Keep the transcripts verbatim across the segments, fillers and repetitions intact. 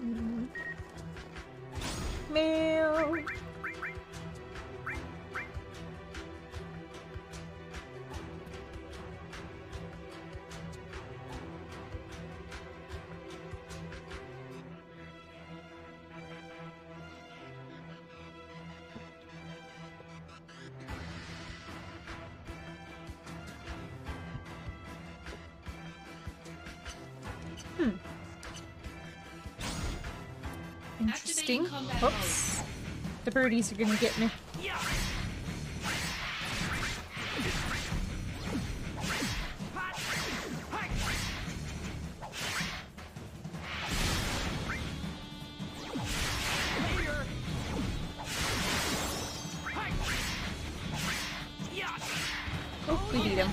Mail. Hmm. Interesting. Oops. The birdies are gonna get me. Oh, we beat him.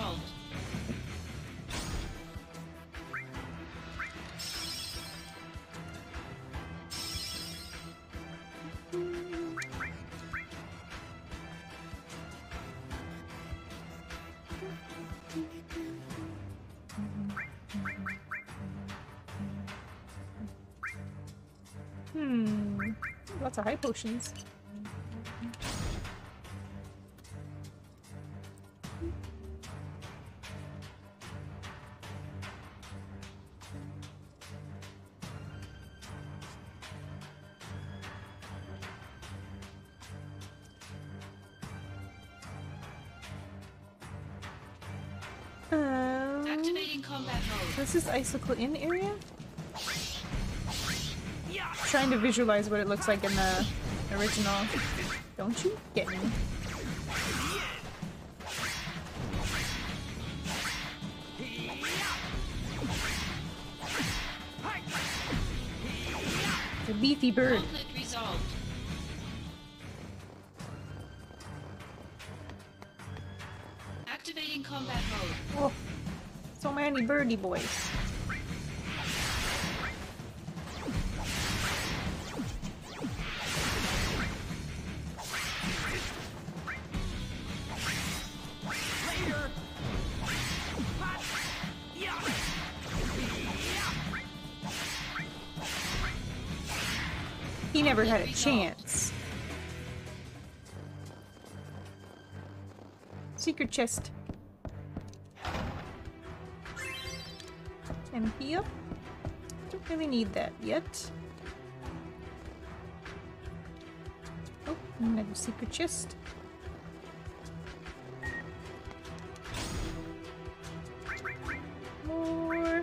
Hmm. Lots of high potions. Um, Activating combat mode. This is Icicle Inn area? Trying to visualize what it looks like in the original. Don't you get me? It's a beefy bird. Conflict resolved. Activating combat mode. Oh, so many birdie boys. He never had a chance. Secret chest. And here? Don't really need that yet. Oh, another secret chest. More.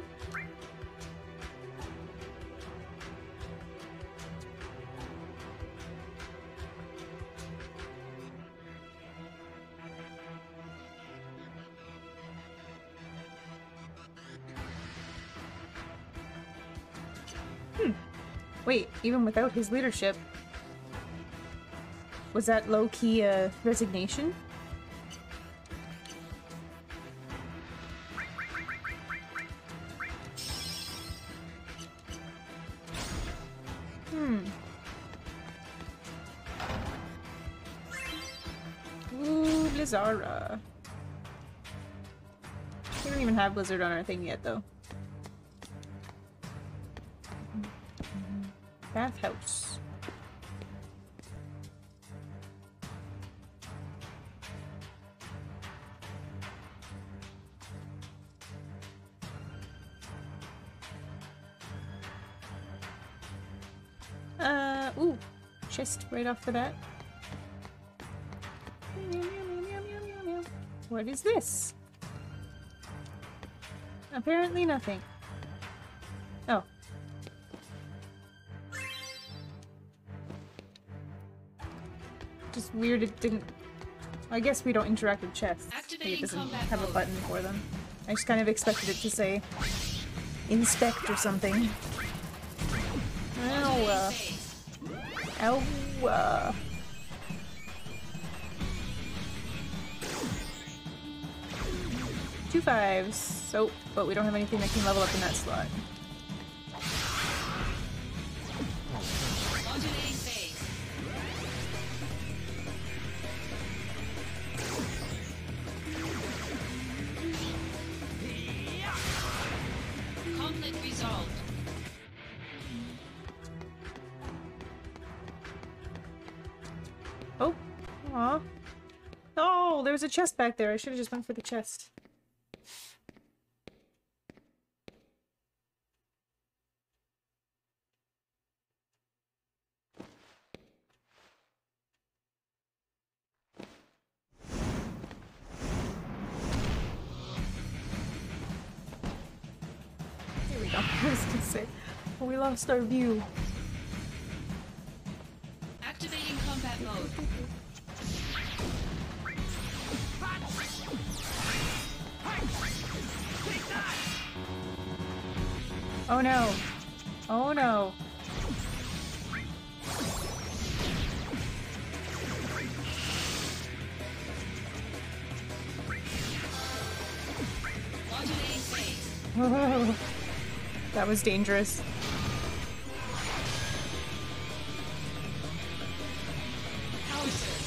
Wait, even without his leadership, was that low-key uh, resignation? Hmm. Ooh, Blizzara. We don't even have Blizzard on our thing yet, though. Bathhouse. Uh, ooh, chest right off the bat. What is this? Apparently nothing. Oh. Just weird it didn't... I guess we don't interact with chests. Maybe it doesn't have a button for them. I just kind of expected it to say inspect or something. Ow. Uh, ow. Uh. Two fives. So, but we don't have anything that can level up in that slot. Aw. Oh, there was a chest back there. I should have just went for the chest. Here we go. I was gonna say, oh, we lost our view. Activating combat mode. Oh no. Oh no. Modulating phase. Whoa. That was dangerous. Power surge.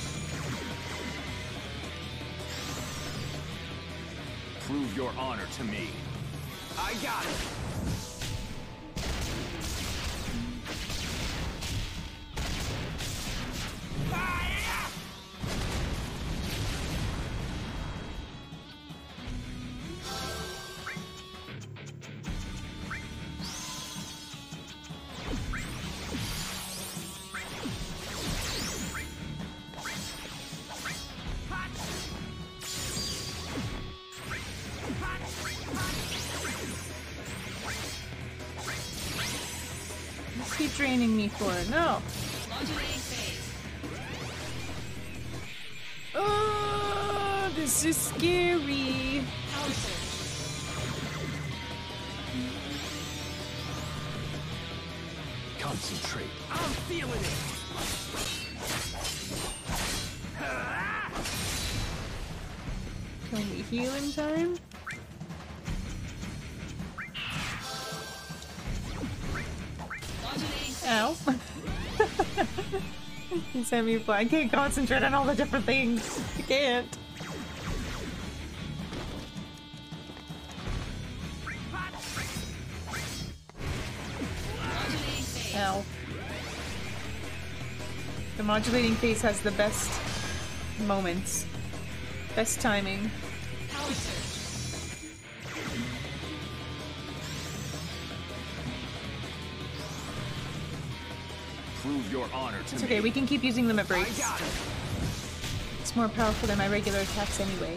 Prove your honor to me. I got it. Keep draining me for it. No. Modulating phase. Oh, this is scary. Power surge. Concentrate. I'm feeling it. Can we heal in time? Modulating phase. Ow. You sent me fly. I can't concentrate on all the different things. I can't. Modulating phase. Ow. The modulating phase has the best moments. Best timing. Power surge. Prove your honor to It's me. okay, we can keep using them at I breaks. got it. It's more powerful than my regular attacks anyway.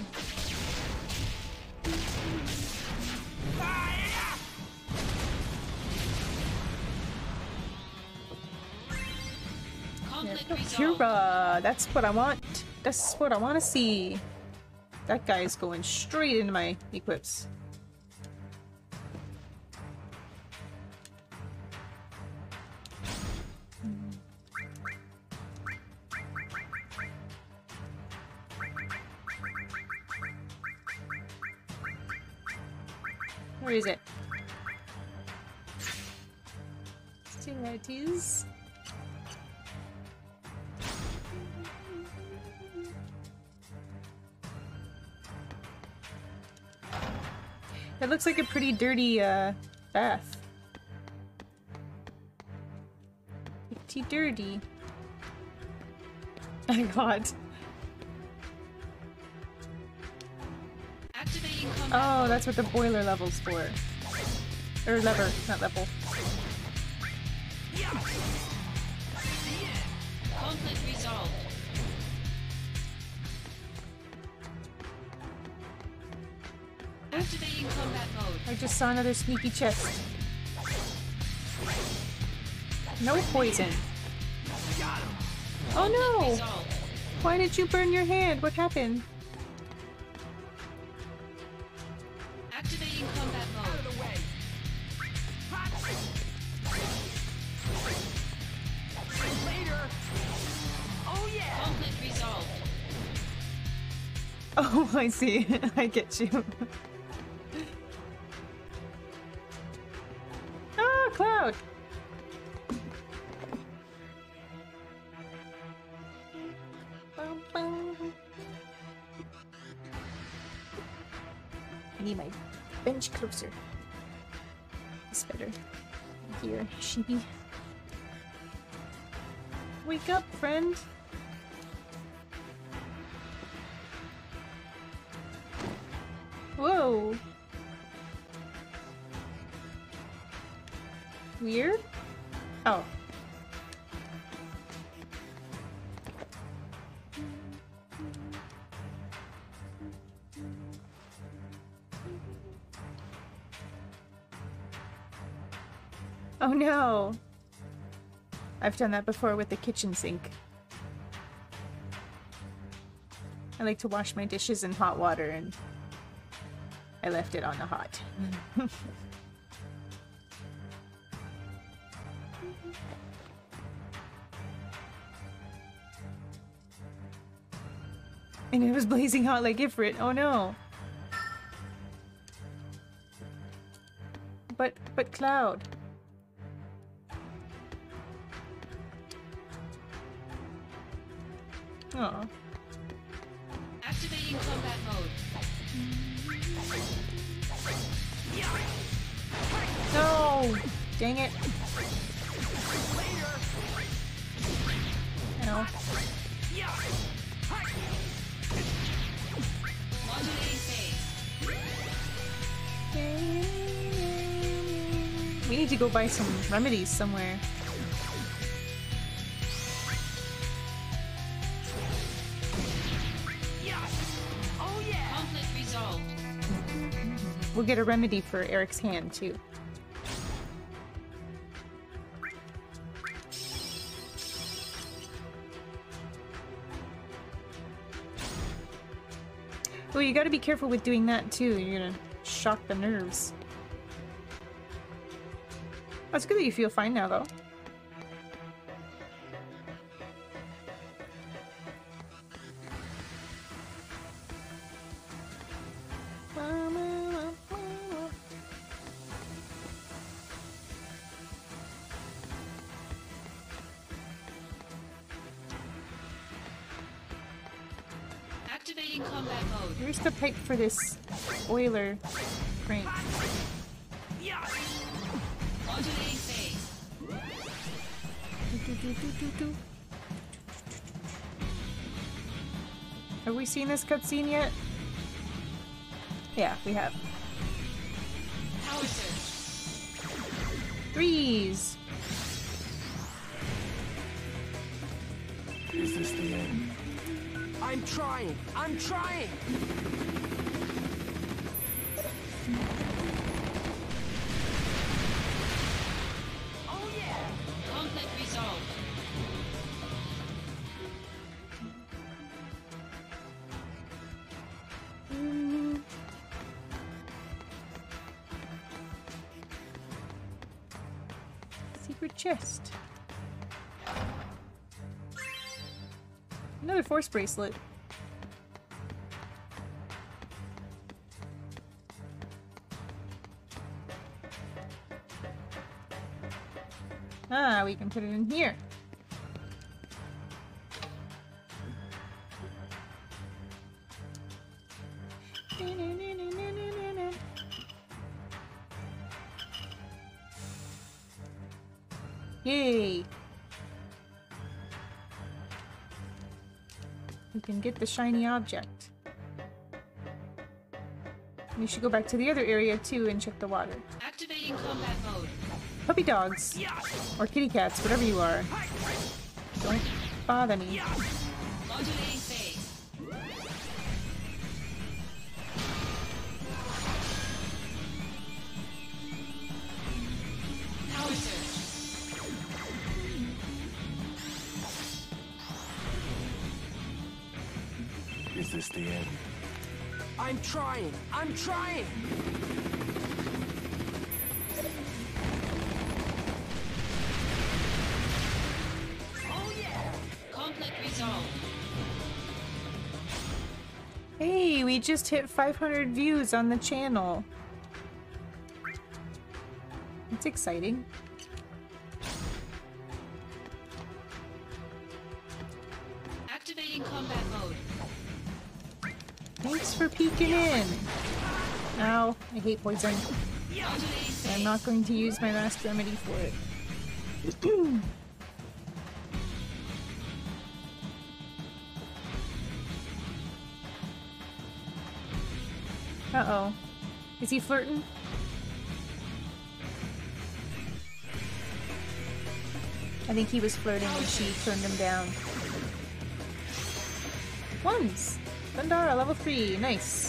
Conflict Yeah, resolved. Kira, that's what I want. That's what I want to see. That guy is going straight into my equips. Where is it? There it is. It looks like a pretty dirty uh, bath. Pretty dirty. Oh my god. Activating combat Oh, mode. that's what the boiler level's for. Or lever, not level. Conflict resolved. Activating combat mode. I just saw another sneaky chest. No poison. Oh no! Resolved. Why did you burn your hand? What happened? Activating combat mode. Conflict resolved. Oh, I see. I get you. Ah, Cloud! Bum, bum. I need my bench closer. It's better. Here, sheepy. Wake up, friend! no! Weird? Oh. Oh no! I've done that before with the kitchen sink. I like to wash my dishes in hot water and I left it on the hot. And it was blazing hot like Ifrit. Oh no! But, but Cloud. Oh. Activating combat mode. No! Dang it. Ow. Modulating phase. We need to go buy some remedies somewhere. Conflict resolved. We'll get a remedy for Eric's hand too. Oh, you gotta be careful with doing that too. You're gonna shock the nerves. Oh, it's good that you feel fine now, though. Activating combat mode. Where's the pipe for this oiler crank? Modulating phase. Do, do, do, do, do. Have we seen this cutscene yet? Yeah, we have. Power surge. Threes! Is this the end? I'm trying! I'm trying! Oh yeah! Conflict resolved. Mm. Secret chest. Another force bracelet. Ah, we can put it in here. Yay! We can get the shiny object. We should go back to the other area too and check the water. Activating combat mode. Puppy dogs! Or kitty cats, whatever you are. Don't bother me. Modulating phase. Power surge. Is this the end? I'm trying! I'm trying! Oh yeah! Conflict resolved. Hey, we just hit five hundred views on the channel. That's exciting. Activating combat mode. Thanks for peeking in. Ow, I hate poison. Modulating phase. I'm not going to use my last remedy for it. Uh-oh. Is he flirting? I think he was flirting when she turned him down. Ones! Gundara, level three. Nice.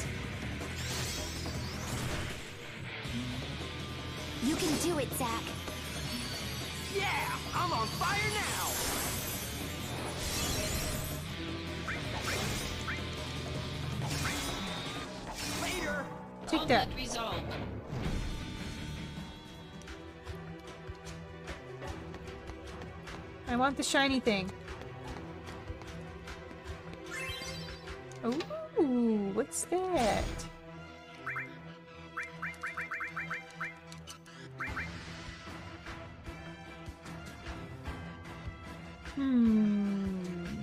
You can do it, Zack. Yeah, I'm on fire now. Later. Take that. Conflict resolved. I want the shiny thing. Ooh, what's that? Hmm.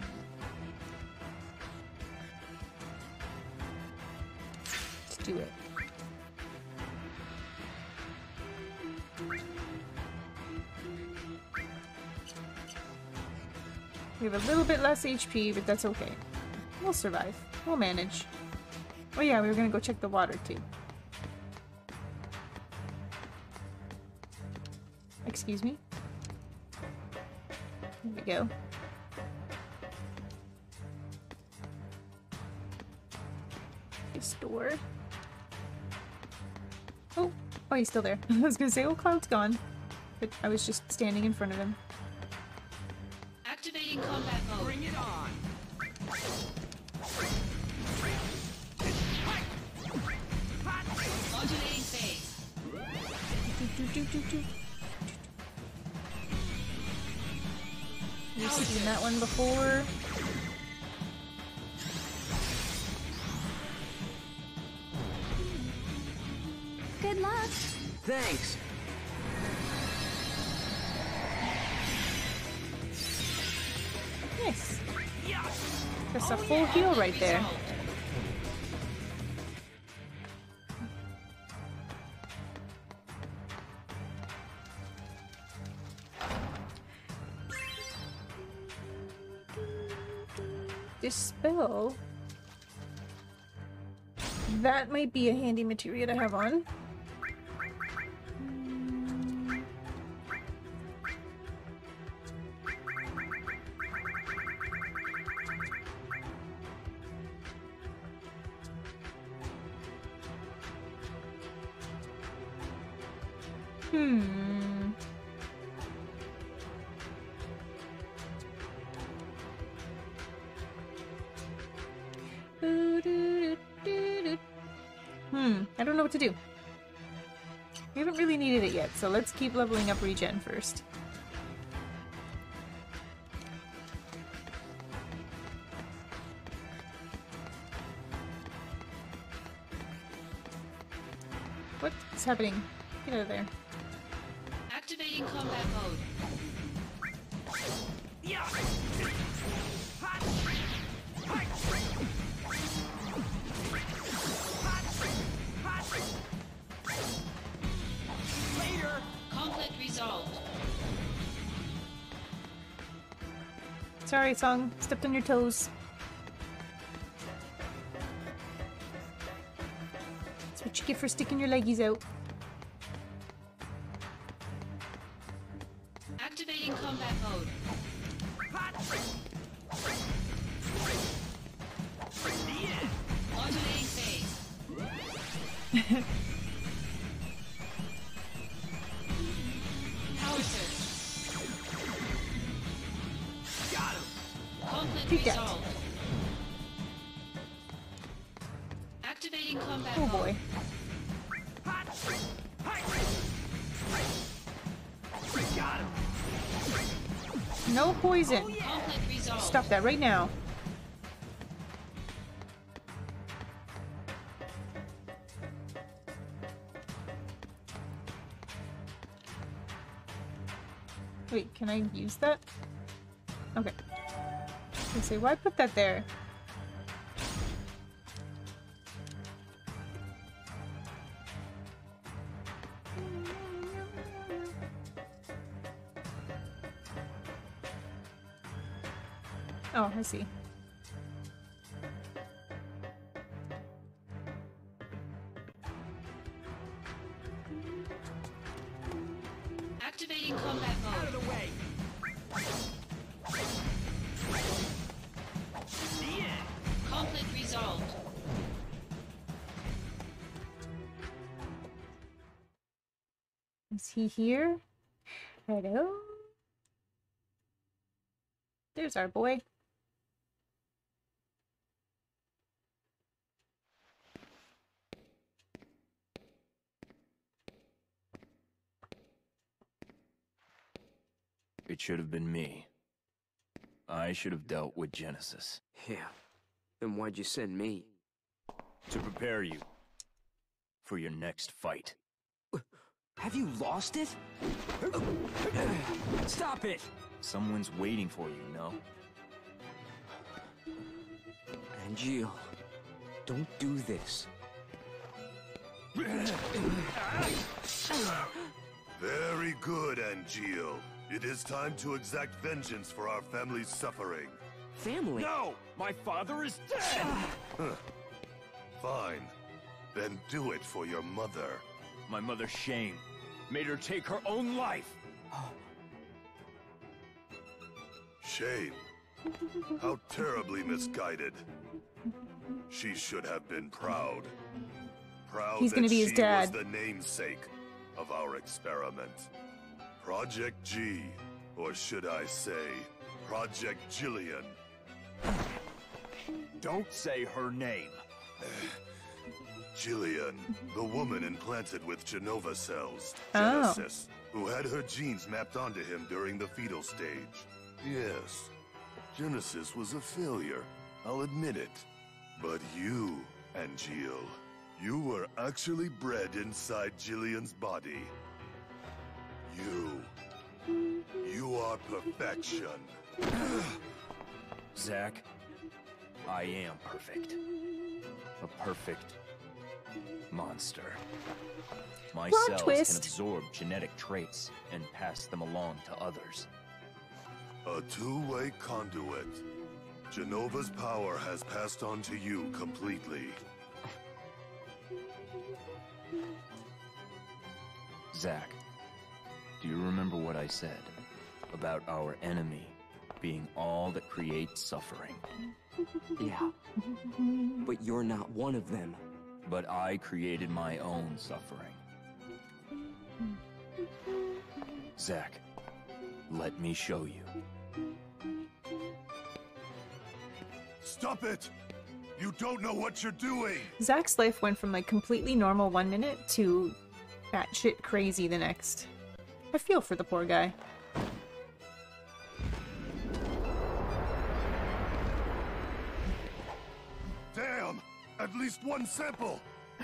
Let's do it. We have a little bit less H P, but that's okay. We'll survive. We'll manage. Oh yeah, we were gonna go check the water too. Excuse me? There we go. Store. Oh! Oh, he's still there. I was gonna say, oh, Cloud's gone. But I was just standing in front of him. Activating combat mode. Bring it on. Modulating phase. Do, do, do, do, do. You've seen that one before. Good luck. Thanks. Nice. Yeah. That's a full heal right there. Resolved. This spell... That might be a handy materia to have on. Hmm. Hmm, I don't know what to do. We haven't really needed it yet, so let's keep leveling up regen first. What is happening? Get out of there. Activating combat mode. Yeah. Hot. Hot. Hot. Hot. Later. Conflict resolved. Sorry, Song. Stepped on your toes. That's what you get for sticking your leggies out. Activating combat mode. Hot. Modulating phase. Power surge. Got him. Conflict Take that. resolved. Activating combat Oh mode. boy. Hot. Hot. Got him. No poison. Conflict resolved. Stop that right now. Wait, can I use that? Okay. I say, why put that there? Oh, I see. Activating combat Out of mode. the way! The end! Conflict resolved. Is he here? Hello? There's our boy. It should have been me. I should have dealt with Genesis. Yeah. Then why'd you send me? To prepare you for your next fight. Have you lost it? Stop it! Someone's waiting for you, no? Angeal, don't do this. Very good, Angeal. It is time to exact vengeance for our family's suffering. Family? No! My father is dead! Fine. Then do it for your mother. My mother's shame made her take her own life. Shame. How terribly misguided. She should have been proud. Proud He's that gonna be his she dad. was the namesake of our experiment. Project G, or should I say, Project Jillian. Don't say her name. Jillian, the woman implanted with Genova cells, Oh. Genesis, who had her genes mapped onto him during the fetal stage. Yes, Genesis was a failure, I'll admit it. But you, Angeal, you were actually bred inside Jillian's body. You, you are perfection. Zack, I am perfect. A perfect monster. My Plot cells twist. can absorb genetic traits and pass them along to others. A two-way conduit. Genova's power has passed on to you completely. Zack, do you remember what I said about our enemy being all that creates suffering? Yeah. But you're not one of them. But I created my own suffering. Zack, let me show you. Stop it! You don't know what you're doing! Zack's life went from like completely normal one minute to batshit crazy the next. I feel for the poor guy. Damn! At least one sample!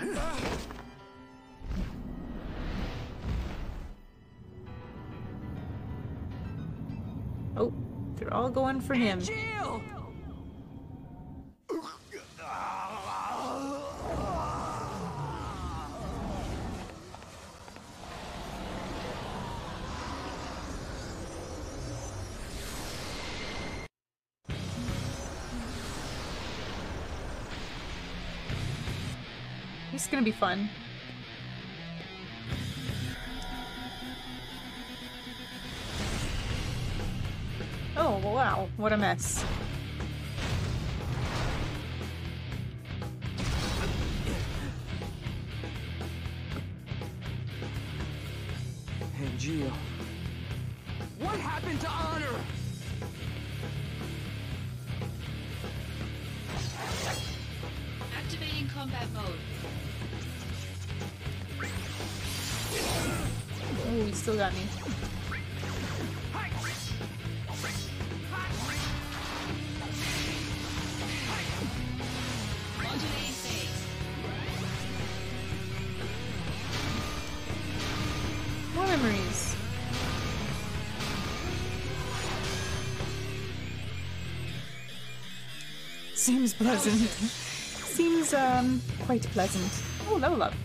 Oh, they're all going for him. Jill! This is gonna be fun. Oh, wow, what a mess. Angeal. What happened to honor? Activating combat mode. Oh, he still got me. Modulating phase. More memories. Seems pleasant. Seems, um, quite pleasant. Oh, level up.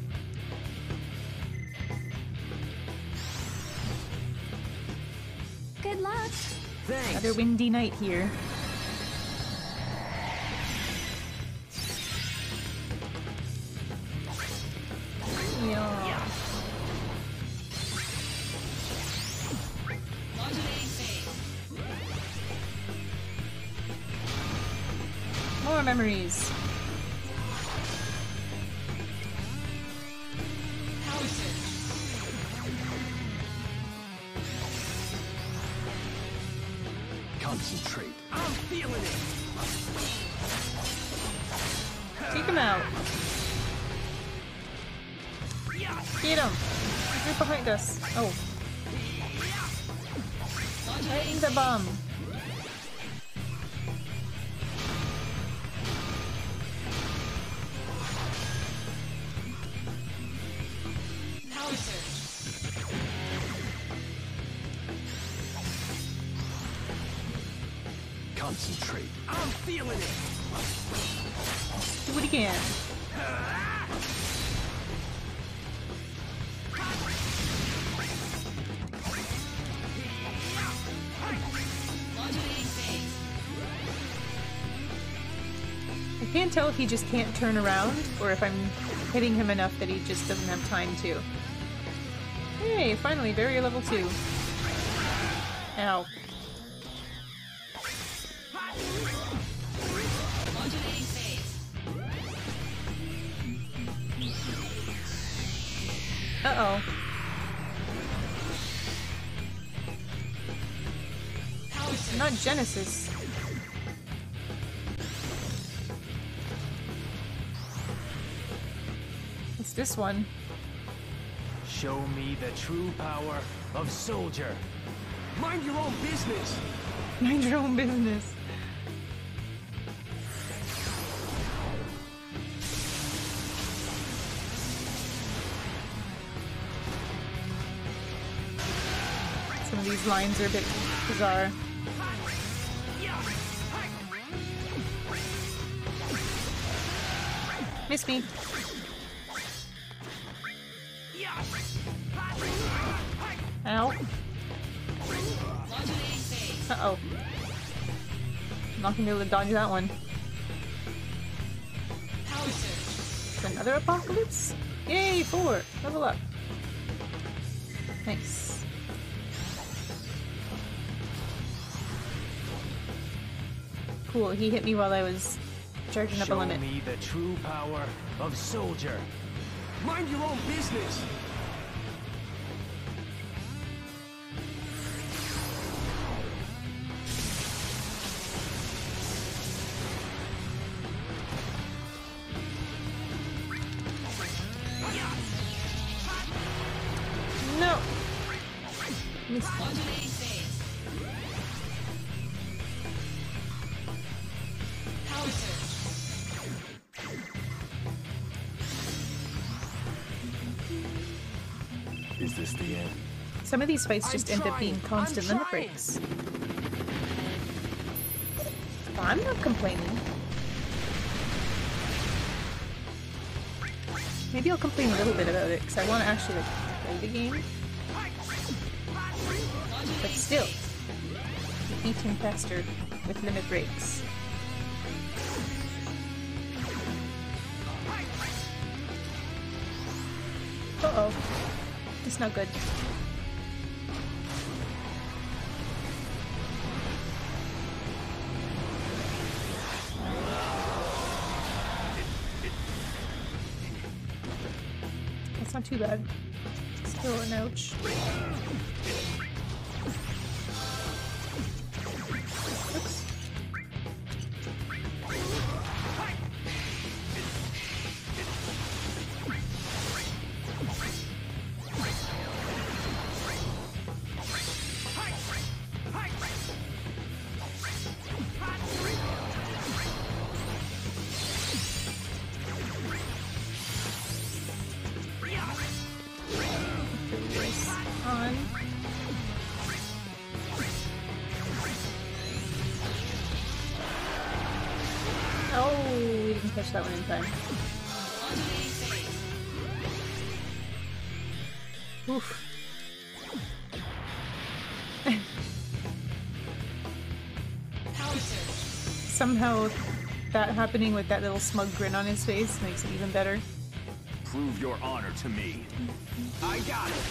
Good luck. Thanks. Another windy night here. Yeah. memories. Concentrate. I'm feeling it. Take him out. Get him. He's right behind us. Oh. Right in the bum. Power surge. Concentrate. I'm feeling it. Do it again. Modulating phase. I can't tell if he just can't turn around or if I'm hitting him enough that he just doesn't have time to. Hey, finally, barrier level two. Ow. Modulating phase. Uh-oh. Power surge. Not Genesis. It's this one. Show me the true power of soldier. Mind your own business. Mind your own business. Some of these lines are a bit bizarre. Miss me. Ow. Modulating phase. Uh-oh. Not gonna be able to dodge that one. Power surge. Another apocalypse? Yay, four! Level up. Nice. Cool, he hit me while I was charging up a Show limit. me the true power of soldier. Mind your own business. No! Missed. Modulating phase. Power surge. Is this the end? Some of these fights just I'm end up trying. being constant I'm limit trying. breaks. I'm not complaining. Maybe I'll complain a little bit about it, because I want to actually like, play the game. But still, defeat him faster with limit breaks. Uh-oh. It's not good. That's not too bad. Still an ouch. Oops. This on. Oh, we didn't catch that one in time. Modulating phase. Oof. Power surge. Somehow that happening with that little smug grin on his face makes it even better. Prove your honor to me. I got it.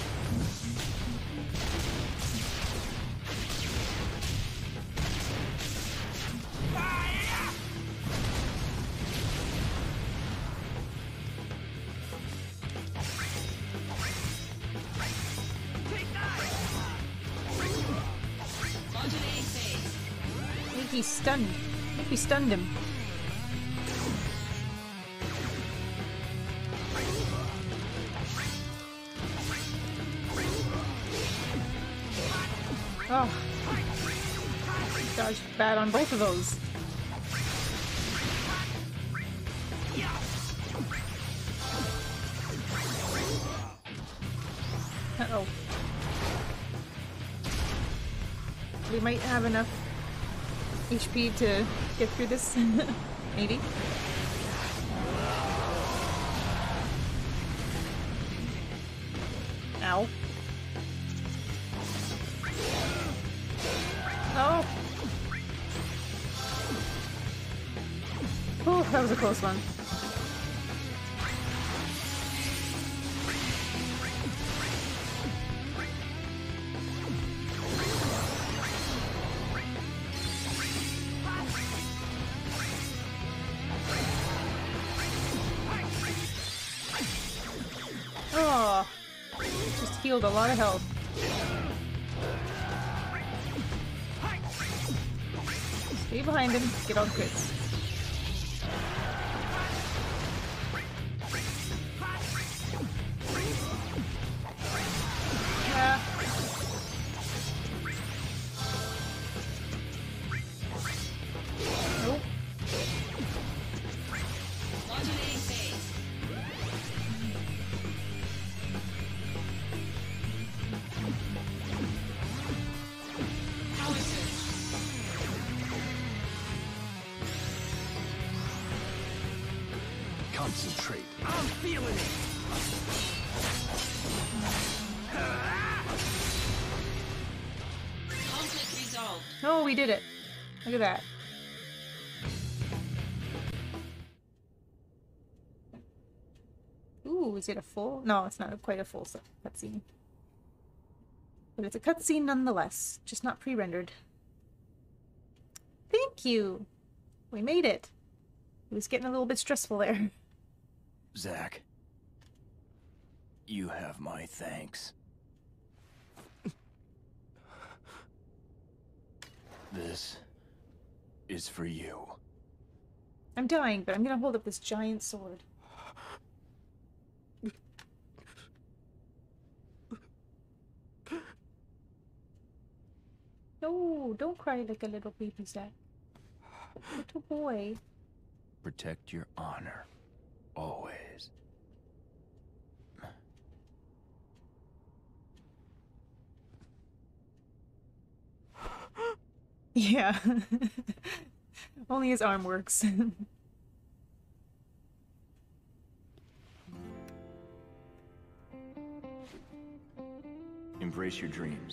he's stunned. I think we stunned him. Oh. Dodged bad on both of those. Uh-oh. We might have enough H P to get through this. Maybe. Ow. Oh! Oh, that was a close one. Oh! Just healed a lot of health. Stay behind him, get all the crits. Yeah. Nope. Modulating phase. Power surge. Concentrate. I'm feeling it. Conflict resolved. Oh, we did it. Look at that. Ooh, is it a full? No, it's not quite a full s- cutscene. But it's a cutscene nonetheless, just not pre-rendered. Thank you! We made it. It was getting a little bit stressful there. Zack, you have my thanks. This is for you. I'm dying, but I'm gonna hold up this giant sword. No, don't cry like a little baby, Zack. Little boy. Protect your honor. Always. Yeah. Only his arm works. Embrace your dreams.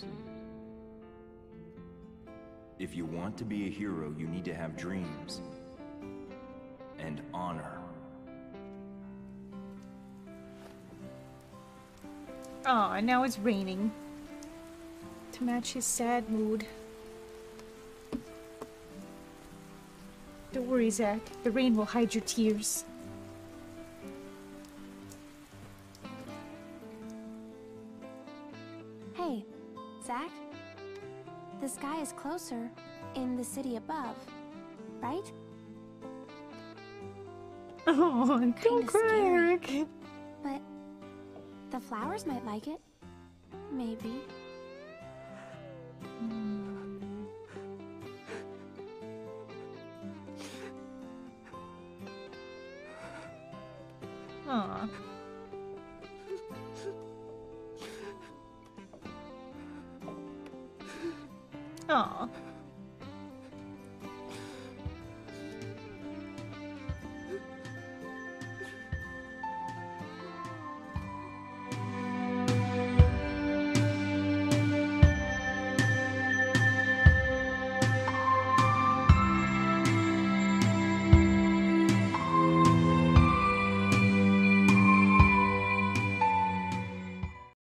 If you want to be a hero, you need to have dreams. And honor. Aw, and now it's raining. To match his sad mood. Don't worry, Zack. The rain will hide your tears. Hey, Zack? The sky is closer in the city above, right? Oh, don't Kinda cry, scary. Eric. But the flowers might like it. Maybe. Aw. Aw.